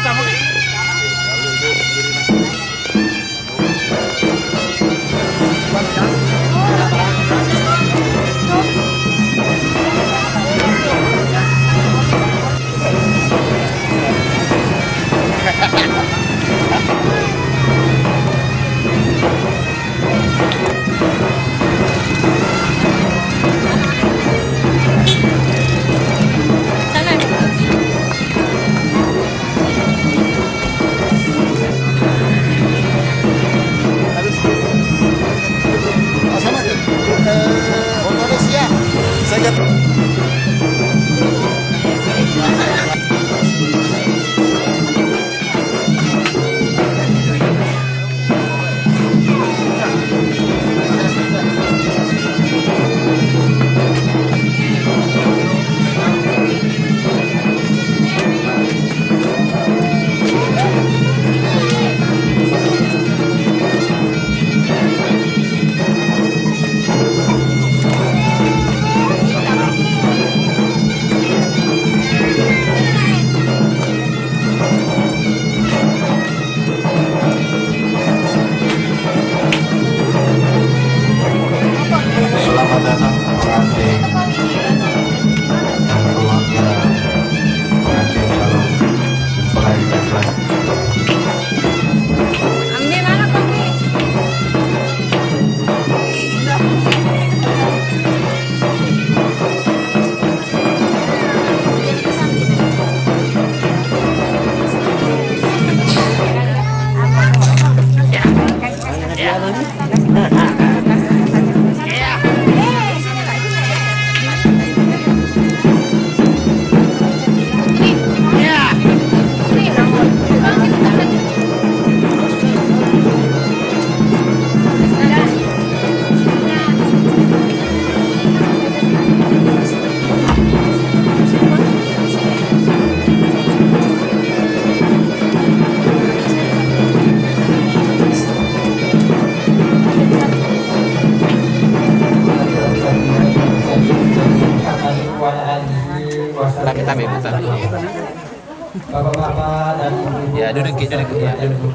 Bapak-bapak dan ya duduk ya, duduk.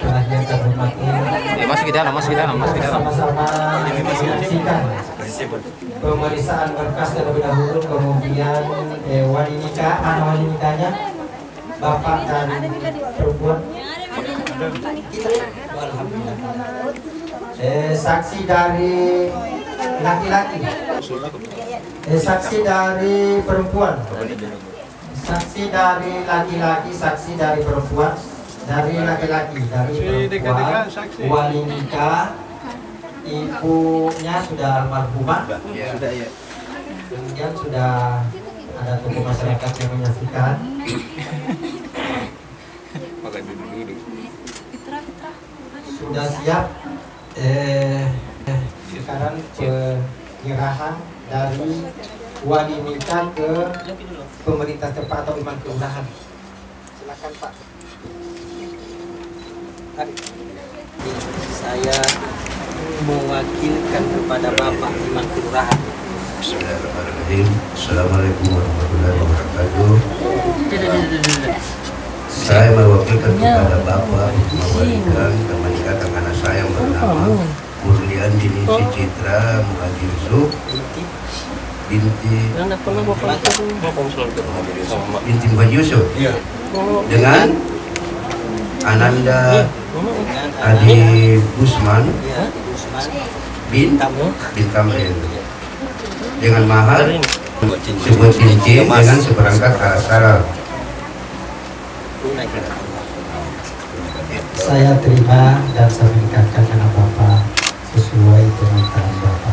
Ya, masuk ke dalam. Sama-sama menyaksikan pemeriksaan berkas terlebih dahulu, kemudian wali nikah, anak wali nikahnya, bapak dan perempuan. Saksi dari laki-laki, saksi dari perempuan. Saksi dari laki-laki, saksi dari perempuan, dari laki-laki, dari perempuan, wali nikah, ibunya sudah almarhumah, Sudah ya. kemudian sudah ada tokoh masyarakat yang menyaksikan. Sudah siap. Sekarang penyerahan dari wali nikah ke pemerintah tempat atau imam kelurahan. Silakan Pak. Saya mewakilkan kepada Bapak Imam Kelurahan. Bismillahirrahmanirrahim. Assalamualaikum warahmatullahi wabarakatuh. Saya mewakilkan kepada Bapak mewakilkan teman ikatan anak saya yang bernama Murlian Dini Citra Muhaji Yusuf binti Muhaji Yusuf dengan Ananda Adi Gusman bin Tamrin dengan mahar sebuah cincin dengan seperangkat alat syarat. Saya terima dan saya menikahkan anak Bapak sesuai permintaan Bapak.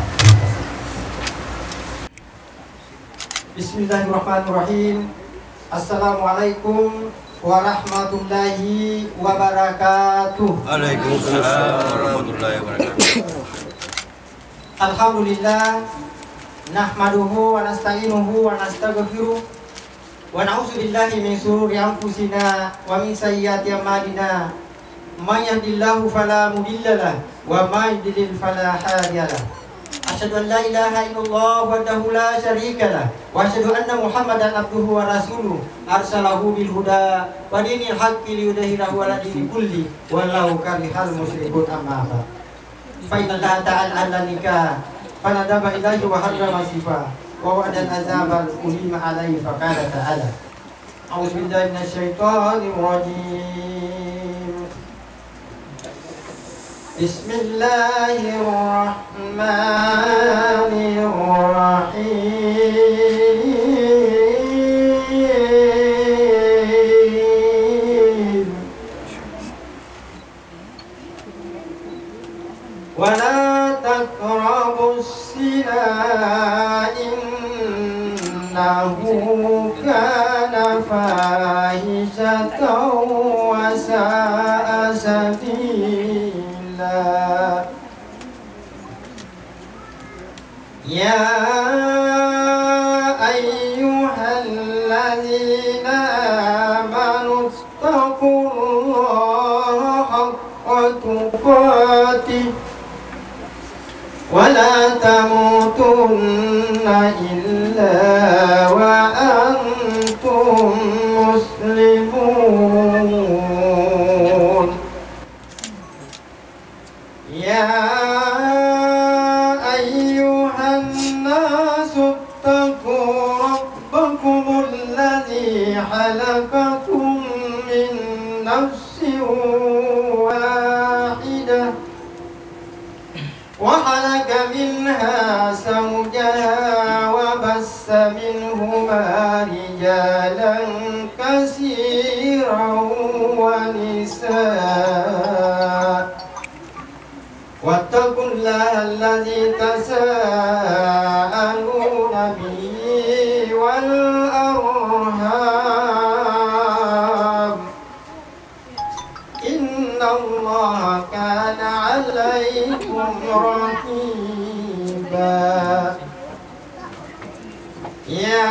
Bismillahirrahmanirrahim. Assalamualaikum warahmatullahi wabarakatuh. Waalaikumsalam warahmatullahi wabarakatuh. Alhamdulillah, nahmaduhu wa nasta'inuhu wa nastaghfiruh wa na'udzu billahi min shururi anfusina wa min sayyiati a'malina. May yahdihillahu fala mudilla lahu wa may yudlil fala hadiya lahu. Asyhadu an la ilaha illallah wahdahu la syarika lah wa asyhadu anna Muhammadan abduhu wa rasuluh arsalahu bil huda wa dinil haqqi liyudhhirahu 'ala dini kulli walau karihal musyrikun amma ba'd. Fa inna Allah ta'ala 'ala nikah fa nadaba ilahi wa harrama sifa wa wa'ada azabal ulima 'alaihi fa qala ta'ala a'udzu billahi minasyaitonir rajim. Bismillahirrahmanirrahim. Wala taqrabus zina innahu kana fahishatan wa sa'a sabila. Ya ayyuhalladzina amanu taqullaha haqqa tuqatih wa la tamutunna illa wa antum muslimun. Ya ayyuhan nasu taqu rabbakumul ladzi khalaqakum min nafsin wahidah wa khalaqa minha zawjaha wa bassa minhuma rijalan katsiran wa nisaa. Wattaqullaha allazi tasaaluna bihi wal arham innallaha kana 'alaikum raqiba. Ya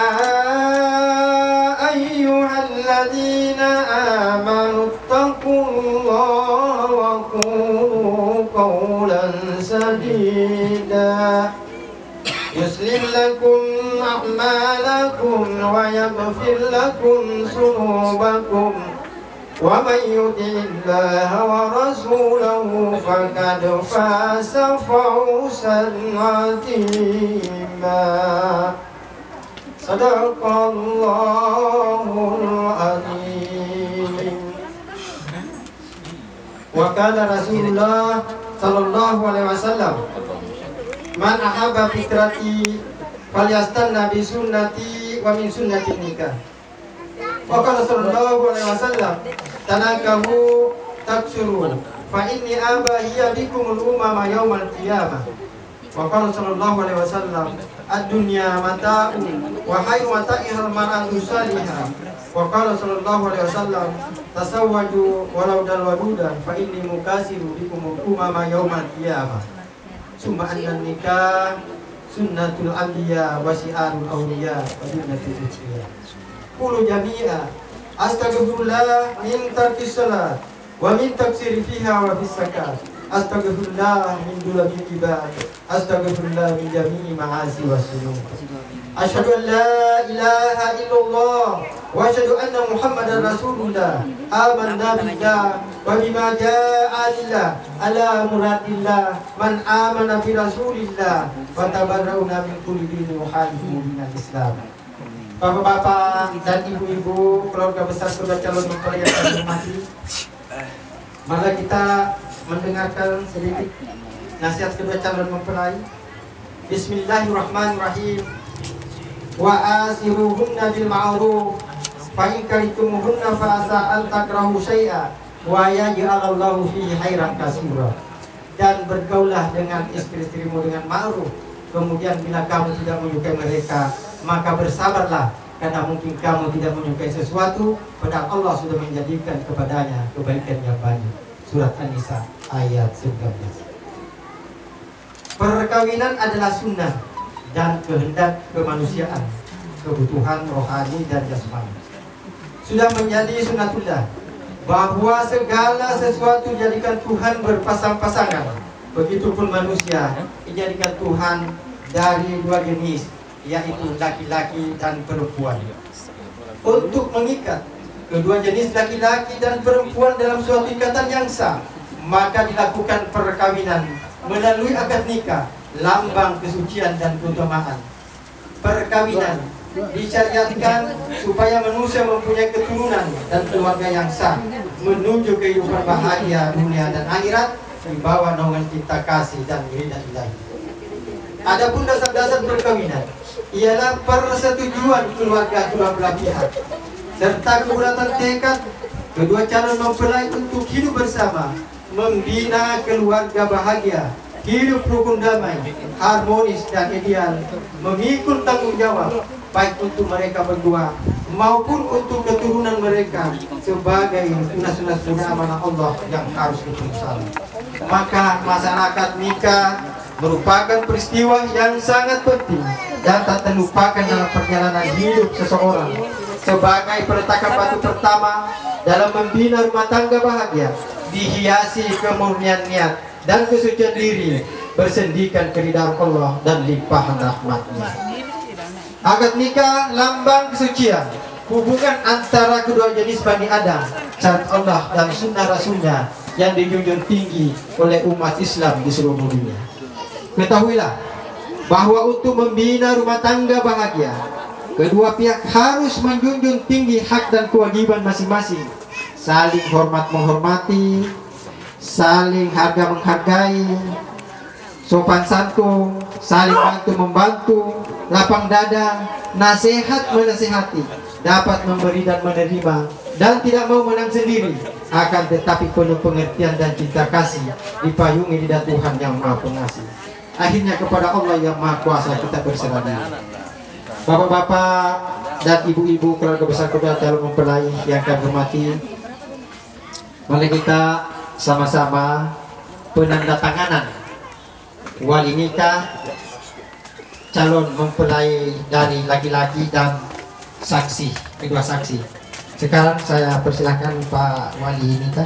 ayyuhalladzina amanu taqullaha wa qulu qawlan sadida yuslih lakum a'malakum wa yaghfir lakum dhunubakum wa man yuti'illaha wa rasulahu faqad faza fawzan 'azima. Sadaqallahul azim. Wa qala Rasulullah sallallahu alaihi wasallam, man ahabba fitrati falyastanna bi sunnati wa min sunnati nikah. Wa qala sallallahu alaihi wasallam, tanakahu taksuru fa inni abahiya bikumul umama yaumal qiyamah. Wa qala sallallahu alaihi wasallam, ad-dunya mata'un wa khairu mata'ihal mar'atu salihah. Wa qala sallallahu alaihi wasallam, tasawwaju walau dal wadudan fa inni mukasiru bikum umama yaumal qiyamah. Summa anna nikah sunnatul anbiya wa syiarul awliya wa sunnatul ujiya. Qulu jami'a astaghfirullah min tarkis salat wa min taksiri fiha wa fis zakat. Astaghfirullah min dulabil ibad. Astaghfirullah min jami'i ma'asi wasunub. Asyhadu an la ilaha illallah wa asyhadu anna Muhammadar Rasulullah. Amanna billah wa bima jaa'a lillah ala muradillah man amana bi Rasulillah wa tabarra'una min kulli dinin muhalifin minal Islam. Bapak-bapak dan ibu-ibu, keluarga besar saudara calon mempelai yang kami hormati, mari kita mendengarkan sedikit nasihat kedua calon mempelai. Bismillahirrahmanirrahim. Wa asiruhunna bil ma'ruf fa in karihtumuhunna fa asa an takrahu syai'a wa yaj'alallahu fihi khairan katsira. Dan bergaulah dengan istri-istrimu dengan ma'ruf. Kemudian bila kamu tidak menyukai mereka, maka bersabarlah, karena mungkin kamu tidak menyukai sesuatu padahal Allah sudah menjadikan kepadanya kebaikan yang banyak. Surat An-Nisa ayat 19. Perkawinan adalah sunnah dan kehendak kemanusiaan, kebutuhan rohani dan jasmani. Sudah menjadi sunnatullah bahwa segala sesuatu jadikan Tuhan berpasang-pasangan, begitupun manusia dijadikan Tuhan dari dua jenis, yaitu laki-laki dan perempuan. Untuk mengikat kedua jenis laki-laki dan perempuan dalam suatu ikatan yang sah, maka dilakukan perkawinan melalui akad nikah, lambang kesucian dan keutamaan. Perkawinan disyariatkan supaya manusia mempunyai keturunan dan keluarga yang sah, menuju kehidupan bahagia dunia dan akhirat di bawah naungan cinta kasih dan ridha ilahi. Adapun dasar-dasar perkawinan ialah persetujuan keluarga kedua belah pihak serta kebulatan tekad kedua calon mempelai untuk hidup bersama, membina keluarga bahagia, hidup rukun damai, harmonis dan ideal, memikul tanggung jawab baik untuk mereka berdua maupun untuk keturunan mereka sebagai tunas-tunas muda amanah Allah yang harus dipenuhi. Maka masyarakat nikah merupakan peristiwa yang sangat penting dan tak terlupakan dalam perjalanan hidup seseorang sebagai peletakan batu pertama dalam membina rumah tangga bahagia, dihiasi kemurnian niat dan kesucian diri, bersendikan keridhaan Allah dan limpahan rahmat-Nya. Akad nikah lambang kesucian hubungan antara kedua jenis Bani Adam, syariat Allah dan sunnah Rasulnya yang dijunjung tinggi oleh umat Islam di seluruh dunia. Ketahuilah bahwa untuk membina rumah tangga bahagia, kedua pihak harus menjunjung tinggi hak dan kewajiban masing-masing, saling hormat menghormati, saling harga menghargai, sopan santun, saling bantu membantu, lapang dada, nasihat menasihati, dapat memberi dan menerima, dan tidak mau menang sendiri, akan tetapi penuh pengertian dan cinta kasih, dipayungi lidah Tuhan yang Maha Pengasih. Akhirnya kepada Allah yang Maha Kuasa kita berserah diri. Bapak-bapak dan ibu-ibu keluarga besar kedua calon mempelai yang kami hormati, mari kita sama-sama penandatanganan wali nikah calon mempelai dari laki-laki dan saksi, kedua saksi. Sekarang saya persilahkan Pak Wali nikah.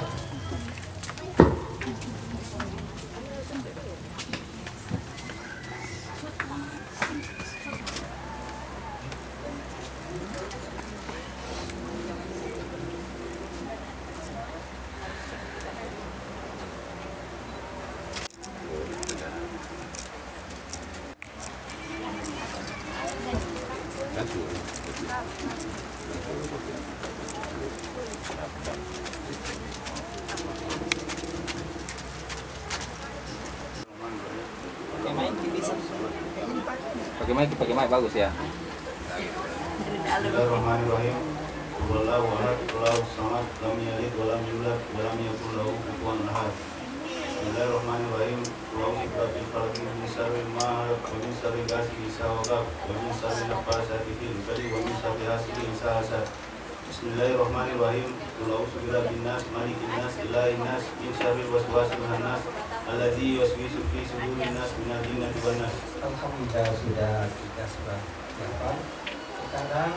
Pakai mic bagus ya. Bismillahirrahmanirrahim. Wallahu ahad, Allahu samad, lam yalid wa lam yulad wa lam yakul lahu kufuwan ahad. Bismillahirrahmanirrahim. Allahu rabbil falaq min syarri ma khalaq wa min syarri ghasiqin idza waqab wa min syarri nafasati fil 'uqad wa min syarri hasidin idza hasad. Bismillahirrahmanirrahim. Allahu birabbin nas, malikin nas, ilahin nas, min syarril waswasil khannas, alladzi yuwaswisu fi sudurin nas minal jinnati wan nas. Alhamdulillah sudah kita siapkan. Sekarang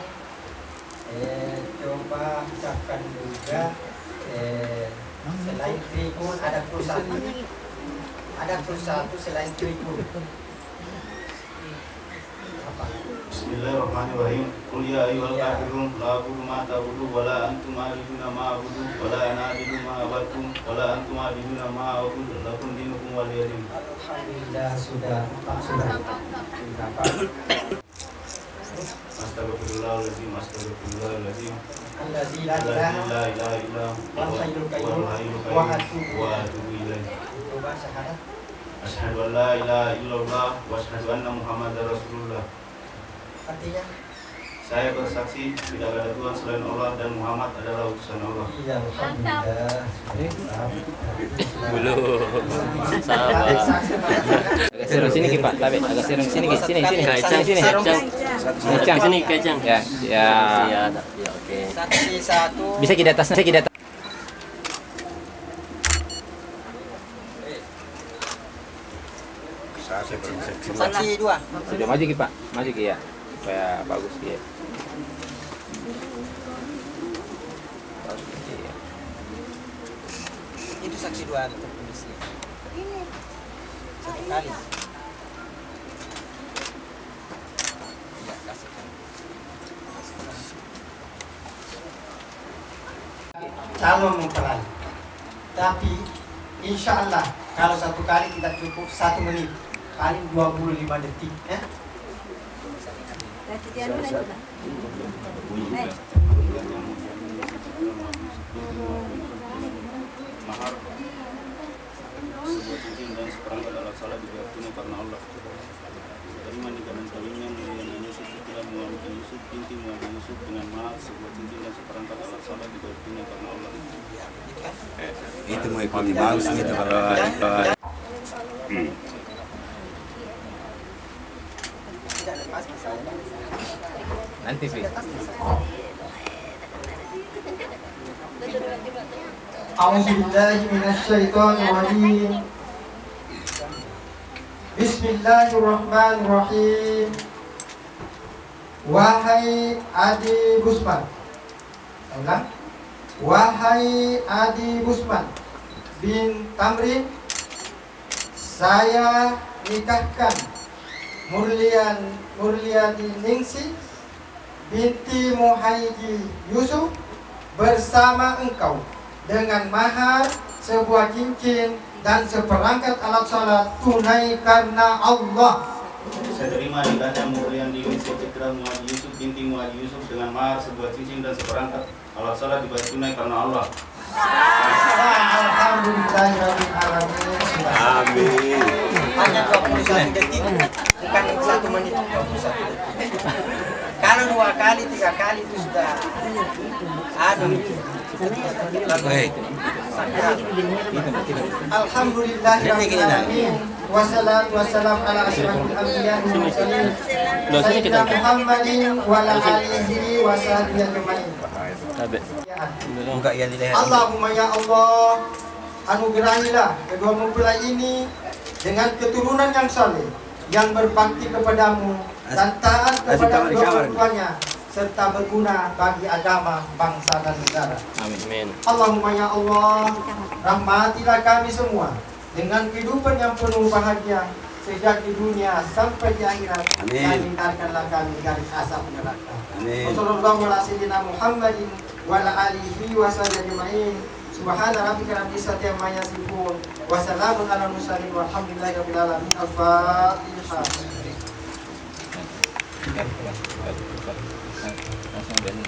coba ucapkan juga selain tribun ada plus satu selain tribun. Bismillahirrahmanirrahim. Qul ya ayyuhal kafirun la a'budu ma ta'budun wa la antum a'buduna ma a'budu wa la ana a'budu ma a'badtum wa la antum a'buduna ma a'budu lakum dinukum waliya din. Alhamdulillah sudah 4 surat. Astagfirullahaladzim, astagfirullahaladzim. Allazi la ilaha illa huwal hayyul qayyum wa atubu ilaih. Coba syahadat. Asyhadu an la ilaha illallah wa asyhadu anna Muhammadar Rasulullah. Artinya saya bersaksi tidak ada Tuhan selain Allah dan Muhammad adalah utusan Allah. iya, alhamdulillah. Belum. Sabar. Agak serong sini Pak, tapi agak serong sini, sini. Kacang sini. Kacang sini, kacang. Ya. Ya, oke. Saksi satu. Bisa kita atas, Saksi dua. Sudah maju Ki Pak, maju Ki ya. Supaya bagus Ki ya. Itu saksi dua polisi. Satu kali. Calon mempelai. Tapi insya Allah kalau satu kali tidak cukup 1 menit, paling 25 detik ya. Mahar sebuah cincin dan seperangkat alat salat dibayar tunai karena Allah. Terima nikah dan kawinnya Mulyana Yusuf Citra Muhammad Yusuf binti Muhammad Yusuf dengan mahar sebuah cincin dan seperangkat alat salat dibayar tunai karena Allah. Itu mau ikuti bagus gitu kalau Nanti sih. A'udzubillahi minasyaitonirrajim. Bismillahirrahmanirrahim. Wahai Adi Busman. Ulang. Wahai Adi Busman bin Tamrin, saya nikahkan Murliani Ningsi binti Muhaiji Yusuf bersama engkau dengan mahar sebuah cincin dan seperangkat alat salat tunai karena Allah. Saya terima nikahnya Murliani Ningsi Citra Muhammad Yusuf binti Muhammad Yusuf dengan mahar sebuah cincin dan seperangkat alat salat dibayar tunai karena Allah. Alhamdulillahirrahmanirrahim. amin. Hanya 21 detik, bukan 1 menit, 21 detik. Kalau 2 kali, 3 kali itu sudah Baik. Alhamdulillahirrahmanirrahim. Wassalatu wassalamu ala asyrafil anbiya wal mursalin sayyidina Muhammadin wa ala alihi wa sahbihi ajmain. Buka yang di leher. Allahumma ya Allah, anugerahilah kedua mempelai ini dengan keturunan yang saleh, yang berbakti kepadamu dan taat kepada kedua orang tuanya, serta berguna bagi agama, bangsa dan negara. Amin. Allahumma ya Allah, rahmatilah kami semua dengan kehidupan yang penuh bahagia sejak di dunia sampai di akhirat. Amin. Dan hindarkanlah kami dari asap neraka. Amin. Wassallallahu ala sayyidina Muhammadin wa ala alihi wa sahbihi ajmain. Subhana rabbika rabbil izzati amma yasifun wa salamun ala mursalin walhamdulillahi rabbil alamin. Al-Fatihah. Langsung dari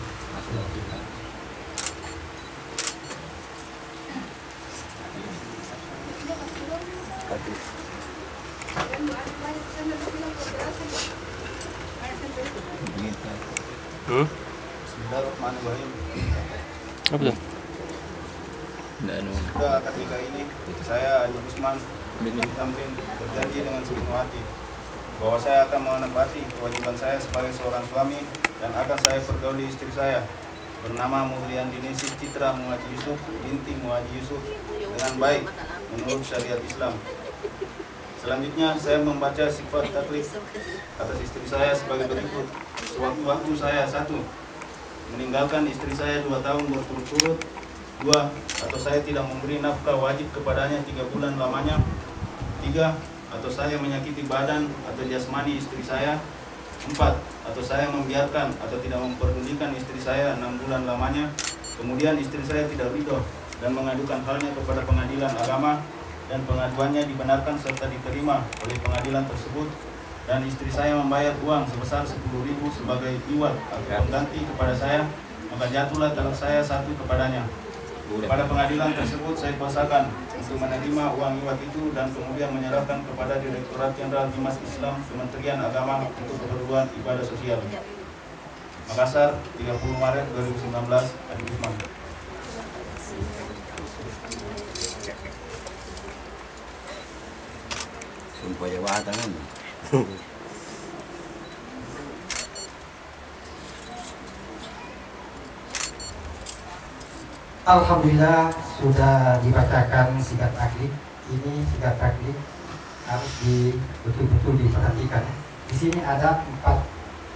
Bismillahirrahmanirrahim. apa tuh? Sudah ketika ini saya Adi Busman bin Tamrin berjanji dengan sepenuh hati bahwa saya akan menepati kewajiban saya sebagai seorang suami dan akan saya pergauli istri saya bernama Murliani Ningsi Citra Muhammad Yusuf binti Muhammad Yusuf dengan baik menurut syariat Islam. Selanjutnya saya membaca sifat taklif atas istri saya sebagai berikut. Sewaktu-waktu saya 1. Meninggalkan istri saya 2 tahun berturut-turut. 2. Atau saya tidak memberi nafkah wajib kepadanya 3 bulan lamanya. 3. Atau saya menyakiti badan atau jasmani istri saya. 4. Atau saya membiarkan atau tidak memperdulikan istri saya 6 bulan lamanya. Kemudian istri saya tidak ridho dan mengadukan halnya kepada pengadilan agama dan pengaduannya dibenarkan serta diterima oleh pengadilan tersebut, dan istri saya membayar uang sebesar 10.000 sebagai iwat atau pengganti kepada saya, maka jatuhlah talak saya 1 kepadanya. Pada pengadilan tersebut saya kuasakan untuk menerima uang iwat itu dan kemudian menyerahkan kepada Direktorat Jenderal Bimas Islam Kementerian Agama untuk keperluan ibadah sosial. Makassar, 30 Maret 2019, Adi Busman. Sumpah jabatan kan. Alhamdulillah sudah dibacakan sigat taklif. Ini sigat taklif harus betul-betul diperhatikan. Di sini ada 4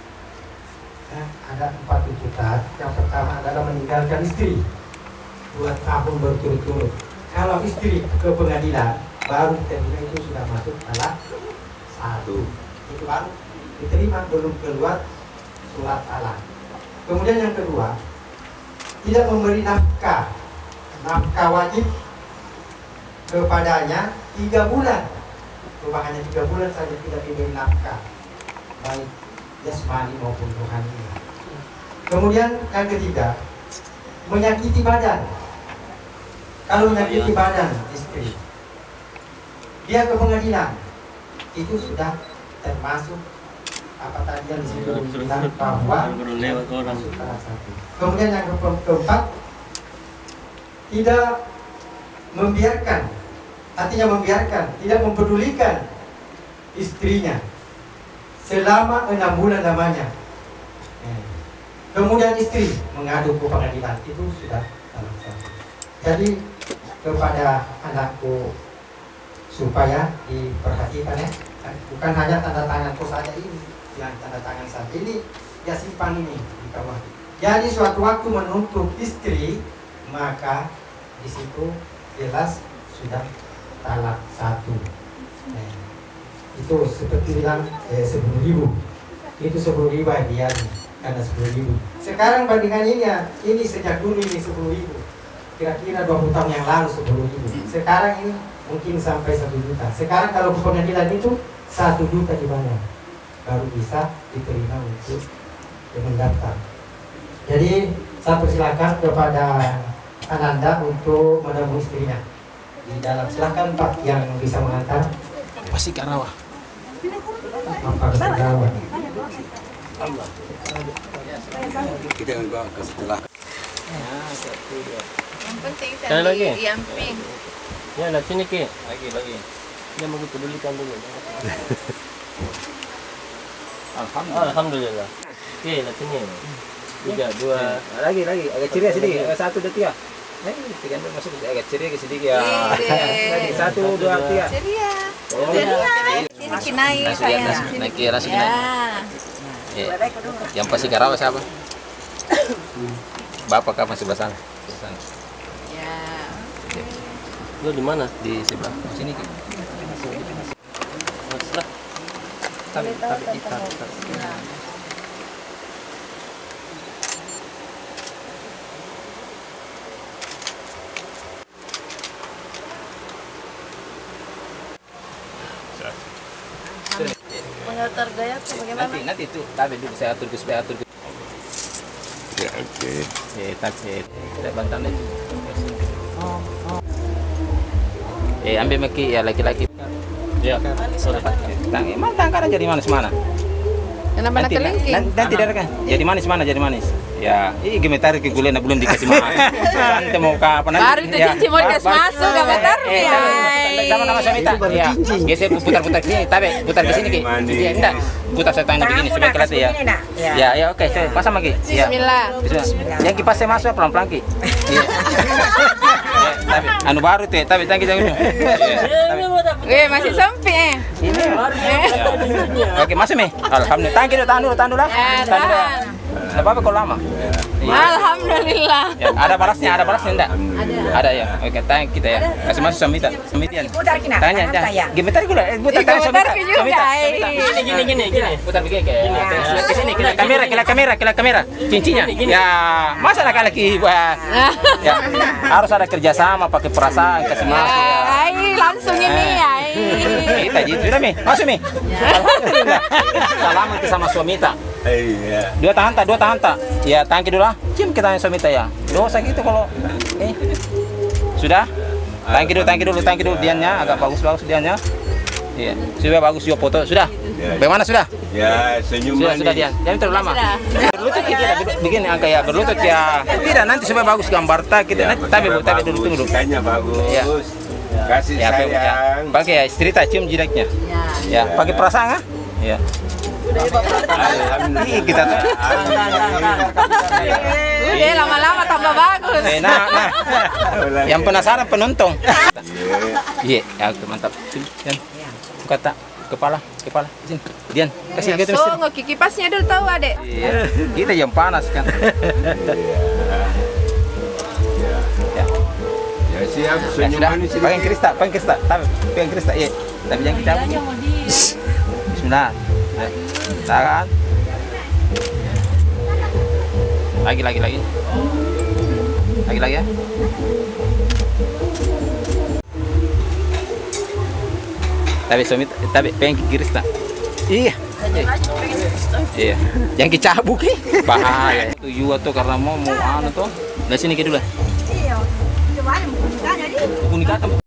tuntutan. Yang pertama adalah meninggalkan istri 2 tahun berturut-turut. Kalau istri ke pengadilan baru diterima itu sudah masuk talak 1. Itu baru diterima, belum keluar surat talak. Kemudian yang kedua, tidak memberi nafkah wajib kepadanya 3 bulan. Cuma hanya 3 bulan saja tidak diberi nafkah, baik jasmani maupun rohani. Kemudian yang ketiga, menyakiti badan. Kalau menyakiti badan istri, dia ke pengadilan, itu sudah termasuk apa tadi yang disebut bilang bahwa masuk talak 1. Kemudian yang keempat, tidak membiarkan, artinya membiarkan, tidak mempedulikan istrinya selama 6 bulan lamanya. Kemudian istri mengadu ke pengadilan, itu sudah talak 1. Jadi kepada anakku supaya diperhatikan ya, bukan hanya tanda tanganku saja ini, yang tanda tangan saja ini, ya simpan ini di kawah. Jadi suatu waktu menuntut istri, maka di situ jelas sudah talak 1. Itu seperti bilang 10.000, itu 10.000 dia karena 10.000. Sekarang bandingannya ini sejak dulu ini 10.000, kira-kira 20 tahun yang lalu 10.000. Sekarang ini mungkin sampai 1 juta. Sekarang kalau ke pengadilan itu 1 juta dibayar, baru bisa diterima untuk mendaftar. Jadi saya persilakan kepada Ananda untuk menemui istrinya di dalam. Silakan Pak yang bisa mengantar. Pasti Karawah. Bapak Karawah. Kita bawa ke setelah. Yang penting Sekali lagi? yang pink. Ya, lihat sini Ki. Lagi. Dia mau pedulikan dulu. Alhamdulillah. Oke, lihat sini. 3, 2. Lagi. Agak ceria sedikit. 1, 2, 3. Tiga masuk agak ceria sedikit ya. Lagi 1, 2, 3. Ceria. Oh, Sini kinai saya. naik ke atas naik. Yang pasti Karawah siapa? Bapak kapan sebelah sana? Ya. Lu di mana? Di sebelah sini Ki. Tapi. Mengatur gaya tuh bagaimana? Nanti itu tapi dulu saya atur. Ya, oke. Tapi tidak bantam itu. Ambil maki ya laki-laki. Ya. Sudah Pak. Tangkar aja di mana? Kenapa nak kelingking? Nanti darahkan. Jadi manis. Ya, gemetar ke gula belum dikasih makan. Nanti mau ke apa nanti? Baru itu cincin mau dikasih masuk gemetar ya. Sama nama Samita. Ya. Geser putar-putar sini, tapi putar ke sini Ki. Iya, enggak. Putar saya tangan begini supaya kelihatan ya. Ya, oke, pasang lagi. Ya. Bismillah. Yang kipas saya masuk pelan-pelan Ki. Iya. Tapi anu baru teh, tapi tangki jangan. Masih sempit Ini. Oke, masuk Mi. Alhamdulillah. Tangki dulu, tahan dulu lah. Enggak apa-apa kalau lama. Alhamdulillah. Ya, ada balasnya enggak? Ada ya. Oke, tanya kita ya. Kasih masuk Samita. Tanya. Gemetar gula. Putar tanya Samita. Gini. Putar begini kayak. Ke sini kamera. Cincinnya. Ya, masa laki-laki ya. Harus ada kerjasama, pakai perasaan, kasih masuk. Langsung ini ya. Kita gitu sudah Mi. Masuk Mi. Alhamdulillah. Salam itu sama Samita. Iya. Dua tahan tak? Ya, tangki dulu lah. Cium kita yang Samita ya. Dosa gitu kalau sudah. Tangki dulu diannya agak bagus diannya. Iya. Sudah bagus juga foto. Sudah. Bagaimana sudah? Ya, senyum manis. Sudah Dian. Jangan terlalu lama. Berlutut kita begini angka ya, berlutut ya. Tidak nanti supaya bagus gambar kita. Tapi dulu tunggu. Kayaknya bagus. Ya. Kasih sayang. Pakai ya, istri tak cium jidatnya. Ya, pakai perasaan ah? Ya. Alhamdulillah. Kita tuh. Udah lama-lama tambah bagus. Nah. Yang penasaran penonton. Iya, mantap. Dian. Kata kepala sini. Dian, kasih gitu mesti. So, kikipasnya dulu tahu Adek. Iya. Kita yang panas kan. Ya, siap. Ya sudah, pengen krista, pengen krista, iya. Tapi jangan kita. Bismillah. Tangan. Lagi ya. Tapi pengen krista. Iya. Iya. Jangan dicabuk bahaya. Itu juga tuh karena mau anu tuh. Dari sini ke dulu. Iya. Coba buku nikah jadi. Buku nikah